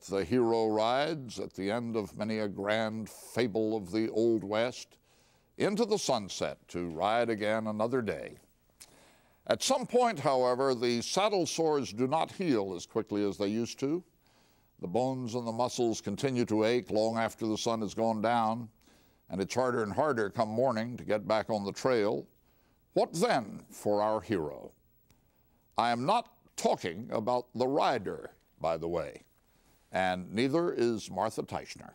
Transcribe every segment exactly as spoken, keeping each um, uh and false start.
the hero rides at the end of many a grand fable of the Old West into the sunset to ride again another day. At some point, however, the saddle sores do not heal as quickly as they used to. The bones and the muscles continue to ache long after the sun has gone down, and it's harder and harder come morning to get back on the trail. What then for our hero? I am not talking about the rider, by the way, and neither is Martha Teichner.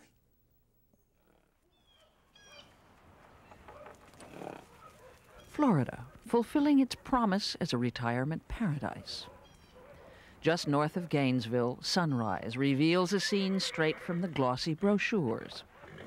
Florida, fulfilling its promise as a retirement paradise. Just north of Gainesville, sunrise reveals a scene straight from the glossy brochures.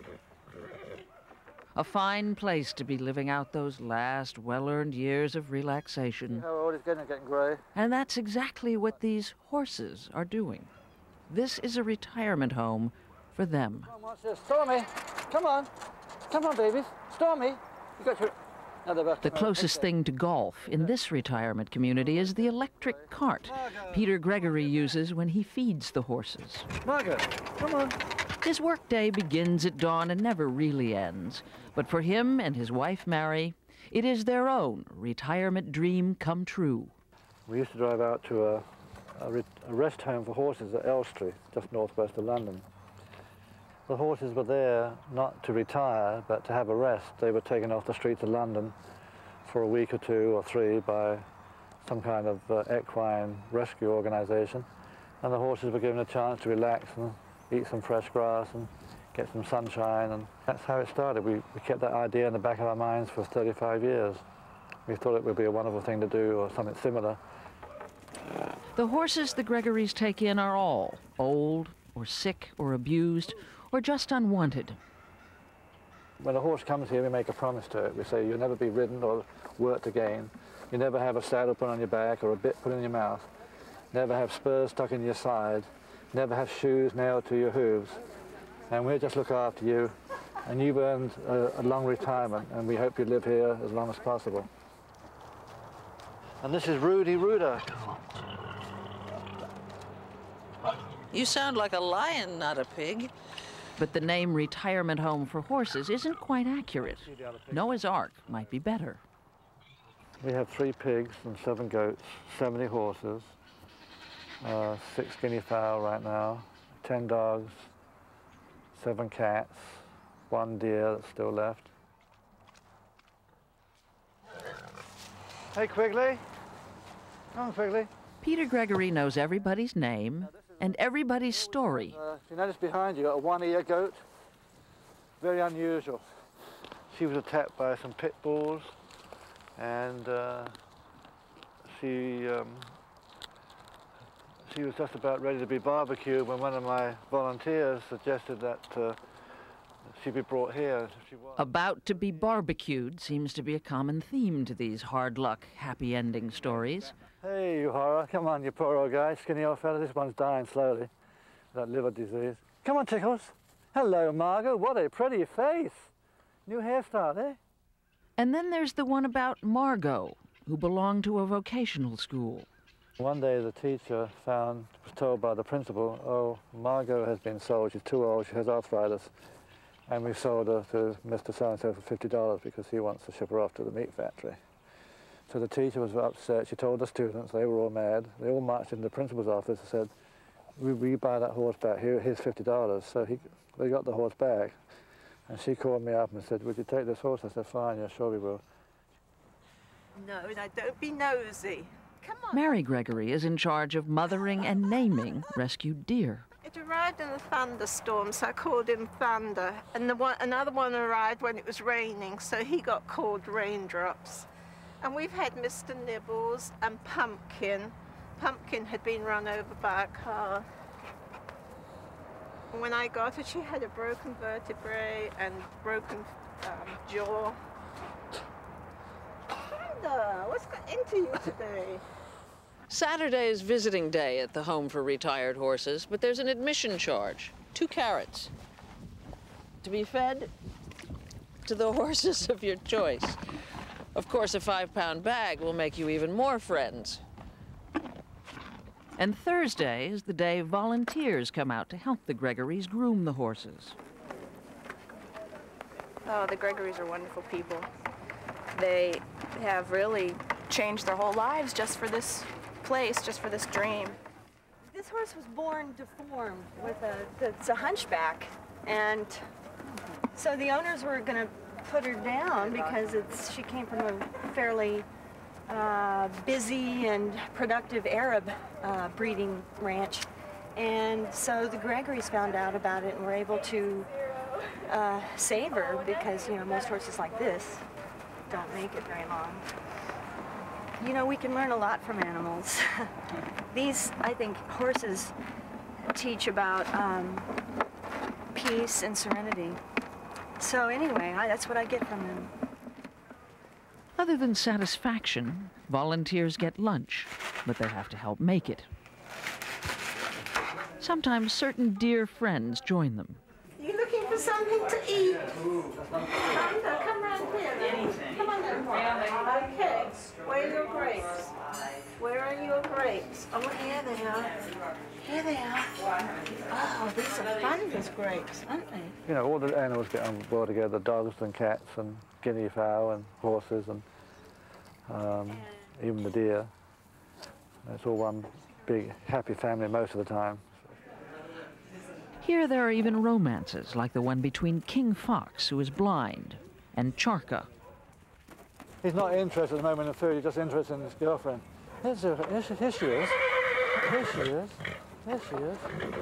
A fine place to be living out those last well-earned years of relaxation. How old is getting, getting grey. And that's exactly what these horses are doing. This is a retirement home for them. Come on, watch this. Stormy, come on. Come on, babies. Stormy, you got your... The closest thing to golf in this retirement community is the electric cart Peter Gregory uses when he feeds the horses. Margaret, come on. His workday begins at dawn and never really ends. But for him and his wife, Mary, it is their own retirement dream come true. We used to drive out to a, a, re a rest home for horses at Elstree, just northwest of London. The horses were there not to retire, but to have a rest. They were taken off the streets of London for a week or two or three by some kind of uh, equine rescue organization. And the horses were given a chance to relax and eat some fresh grass and get some sunshine. And that's how it started. We, we kept that idea in the back of our minds for thirty-five years. We thought it would be a wonderful thing to do or something similar. The horses the Gregorys take in are all old or sick or abused, or just unwanted. When a horse comes here, we make a promise to it. We say you'll never be ridden or worked again. You never have a saddle put on your back or a bit put in your mouth. Never have spurs stuck in your side. Never have shoes nailed to your hooves. And we'll just look after you. And you've earned a, a long retirement, and we hope you live here as long as possible. And this is Rudy Ruder. You sound like a lion, not a pig. But the name Retirement Home for Horses isn't quite accurate. Noah's Ark might be better. We have three pigs and seven goats, seventy horses, uh, six guinea fowl right now, ten dogs, seven cats, one deer that's still left. Hey, Quigley. Come on, Quigley. Peter Gregory knows everybody's name and everybody's story. Uh, if you notice behind you, got a one-ear goat. Very unusual. She was attacked by some pit bulls, and uh, she um, she was just about ready to be barbecued when one of my volunteers suggested that uh, she be brought here. She was. About to be barbecued seems to be a common theme to these hard luck, happy ending stories. Hey, you horror. Come on, you poor old guy. Skinny old fella. This one's dying slowly. That liver disease. Come on, Tickles. Hello, Margot. What a pretty face. New hairstyle, eh? And then there's the one about Margot, who belonged to a vocational school. One day the teacher found, was told by the principal, oh, Margot has been sold. She's too old. She has arthritis. And we've sold her to Mister So-and-so for fifty dollars because he wants to ship her off to the meat factory. So the teacher was upset. She told the students, they were all mad. They all marched into the principal's office and said, we, we buy that horse back, here, here's fifty dollars. So he, they got the horse back. And she called me up and said, would you take this horse? I said, fine, yeah, sure we will. No, no, don't be nosy. Come on. Mary Gregory is in charge of mothering and naming rescued deer. It arrived in a thunderstorm, so I called him Thunder. And the one, another one arrived when it was raining, so he got called Raindrops. And we've had Mister Nibbles and Pumpkin. Pumpkin had been run over by a car. When I got her, she had a broken vertebrae and broken um, jaw. Thunder, what's got into you today? Saturday is visiting day at the Home for Retired Horses, but there's an admission charge, two carrots, to be fed to the horses of your choice. Of course, a five-pound bag will make you even more friends. And Thursday is the day volunteers come out to help the Gregorys groom the horses. Oh, the Gregorys are wonderful people. They have really changed their whole lives just for this place, just for this dream. This horse was born deformed with a, it's a hunchback. And so the owners were going to put her down because it's, she came from a fairly uh, busy and productive Arab uh, breeding ranch. And so the Gregorys found out about it and were able to uh, save her because, you know, most horses like this don't make it very long. You know, we can learn a lot from animals. These, I think, horses teach about um, peace and serenity. So anyway, I, that's what I get from them. Other than satisfaction, volunteers get lunch, but they have to help make it. Sometimes certain dear friends join them. You looking for something to eat? Amanda, come round here. Anything. Come on then. Okay. Where are your grapes? Where are your grapes? Oh, here they are. Here they are. Oh, these are fabulous grapes, aren't they? You know, all the animals get on well together, dogs and cats and guinea fowl and horses and um, even the deer. It's all one big happy family most of the time. Here there are even romances, like the one between King Fox, who is blind, and Charka. He's not interested at the moment in food, he's just interested in his girlfriend. Here's her, here, she, here she is. Here she is. Here she is.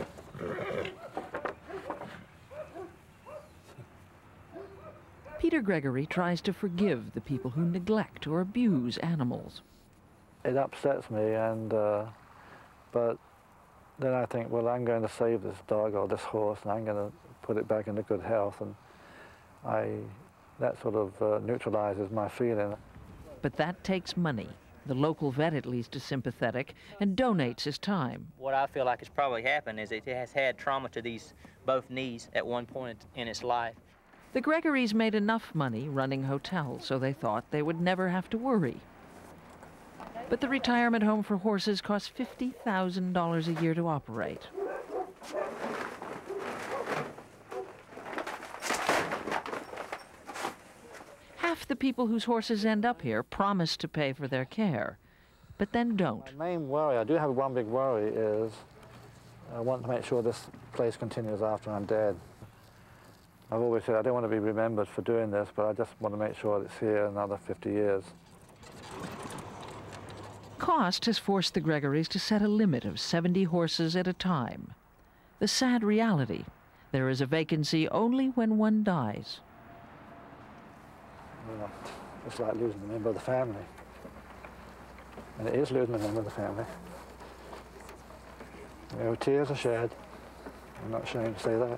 Peter Gregory tries to forgive the people who neglect or abuse animals. It upsets me, and uh, but then I think, well, I'm going to save this dog or this horse, and I'm going to put it back into good health, and I, that sort of uh, neutralizes my feeling. But that takes money. The local vet at least is sympathetic and donates his time. What I feel like has probably happened is it has had trauma to these both knees at one point in its life. The Gregorys made enough money running hotels, so they thought they would never have to worry. But the retirement home for horses costs fifty thousand dollars a year to operate. Half the people whose horses end up here promise to pay for their care, but then don't. My main worry, I do have one big worry, is I want to make sure this place continues after I'm dead. I've always said I don't want to be remembered for doing this, but I just want to make sure it's here another fifty years. Cost has forced the Gregorys to set a limit of seventy horses at a time. The sad reality, there is a vacancy only when one dies. You know, it's like losing a member of the family. And it is losing a member of the family. You know, tears are shed. I'm not ashamed to say that.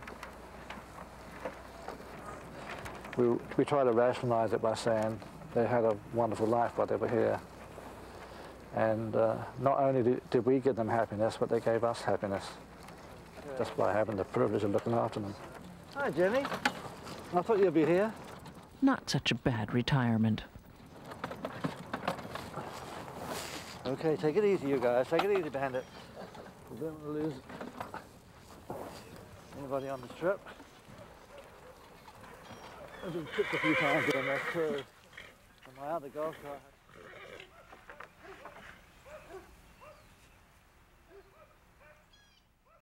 We, we try to rationalize it by saying they had a wonderful life while they were here. And uh, not only did, did we give them happiness, but they gave us happiness, just by having the privilege of looking after them. Hi, Jenny. I thought you'd be here. Not such a bad retirement. Okay, take it easy, you guys. Take it easy, Bandit. We don't want to lose anybody on the trip. I've been tripped a few times doing this too. And my other golf cart.